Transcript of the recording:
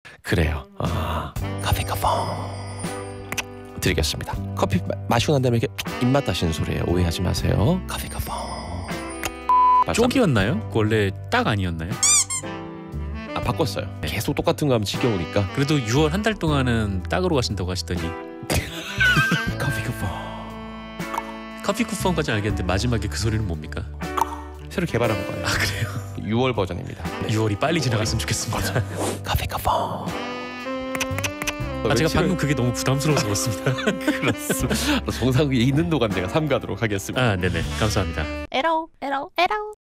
그래요. 커피 쿠폰 드리겠습니다. 커피 마시고 난 다음에 이렇게 입맛 다시는 소리예요. 오해하지 마세요. 커피 쿠폰. 쪽이었나요? 원래 딱 아니었나요? 바꿨어요. 계속 똑같은 거 하면 지겨우니까. 그래도 6월 한 달 동안은 딱으로 가신다고 하시더니 커피 쿠폰. 커피 쿠폰까지 알겠는데 마지막에 그 소리는 뭡니까? 새로 개발한 거예요. 아 그래요? 6월 버전입니다. 6월이 빨리 지나갔으면 좋겠습니다. 커피 쿠폰. 제가 방금 그게 너무 부담스러워서 그렇습니다. 그렇습니다. 정상에 있는 동안 제가 삼가도록 하겠습니다. 네네 감사합니다. 에러 에러 에러